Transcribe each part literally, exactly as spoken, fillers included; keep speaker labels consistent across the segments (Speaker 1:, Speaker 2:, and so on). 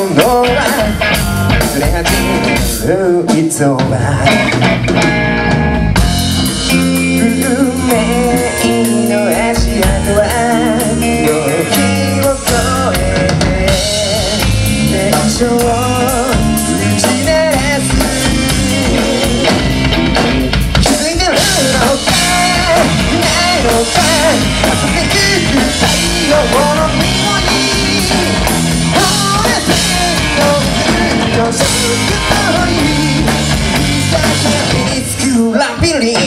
Speaker 1: のは忘れ始めるいつもは運命の足跡は時を超えて伝承を打ち鳴らす気づいてるのかないのか遊びゆく太陽の匂い惚れてるのずっと遠い先につくラビリン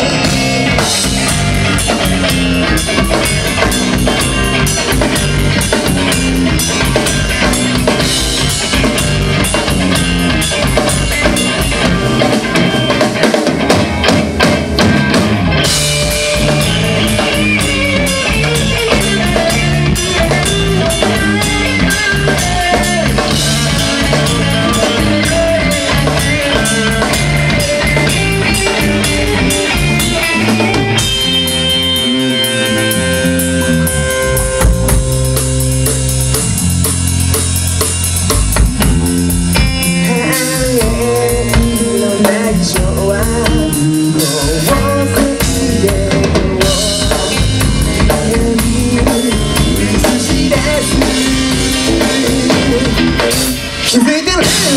Speaker 1: 気づいてるのか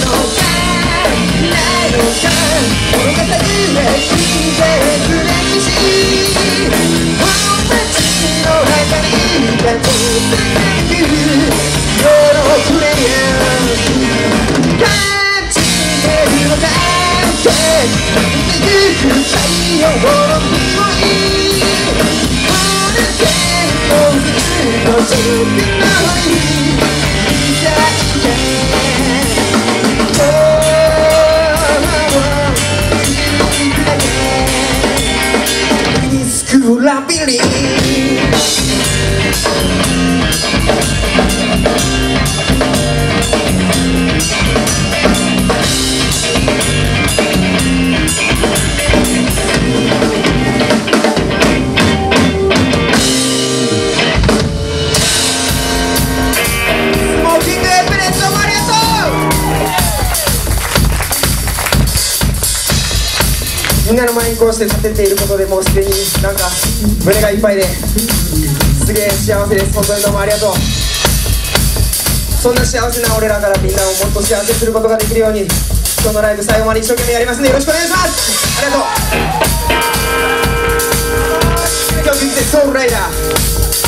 Speaker 1: ないのか物語が聞いてくれるし本町の中に立ち続ける夜のプレイヤー感じてるのだって生きてゆく太陽の匂い惚れてもずっと知ってないラビリンみんなの前にこうして立てていることでもうすでになんか胸がいっぱいですげえ幸せです。本当にどうもありがとう。そんな幸せな俺らからみんなをもっと幸せにすることができるように今日のライブ最後まで一生懸命やりますのでよろしくお願いします。ありがとう。今日聞いてソウルライダー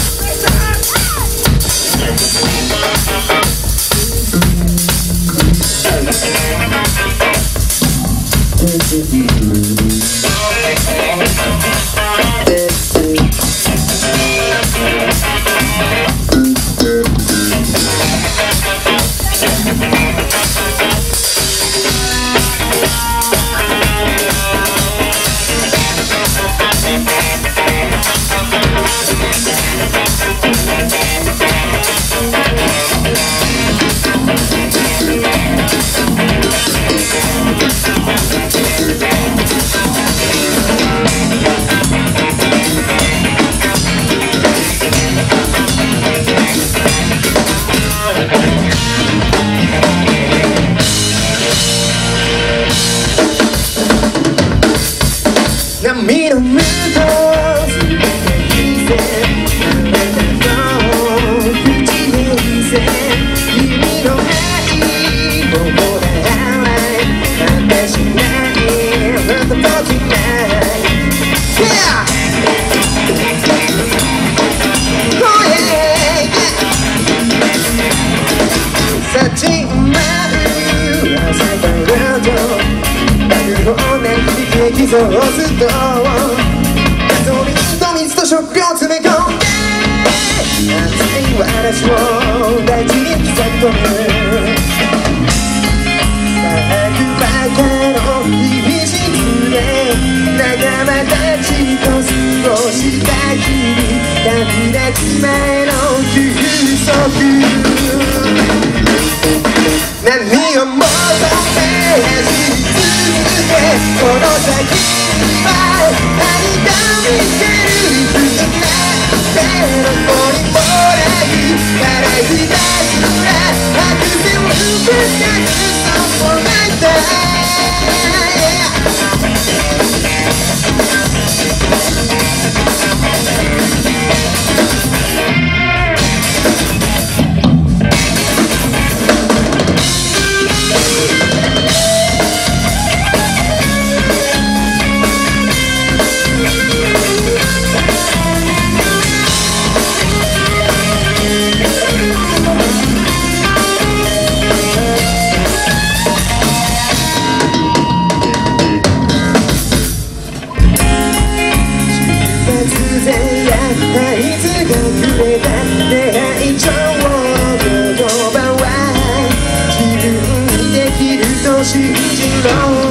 Speaker 1: 波の向こうすべて見せ口に見せ意味のないものだ果てしないあなたときない Yeah! Oh yeah! 立ち回る朝からと爆音で響きそうするとガソリンと水と食料詰め込んで熱い嵐を大事に刻み込むバカの秘密で仲間たちと過ごした日々旅立つ前の休息何を求め走り続けこの先には何か見せる不安な手の子にもらいからひたすらアクセルを信じろ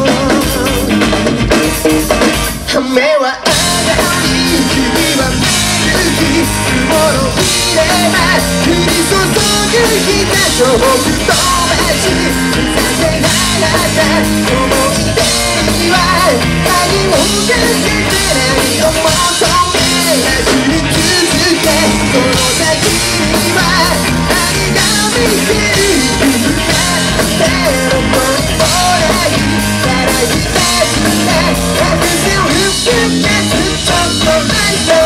Speaker 1: 雨は上がり日は巡り雲の入れば降り注ぐ日差しを吹っ飛ばしさせなかった思い出には何もかけてないを求め走り続けこの先には何が見せるゼロもないからひたすら風を吹き消すちょっとライト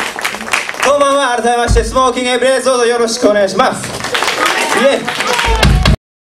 Speaker 2: こんばんは。改めましてスモーキングエブレーズをよろしくお願いします。イエイ。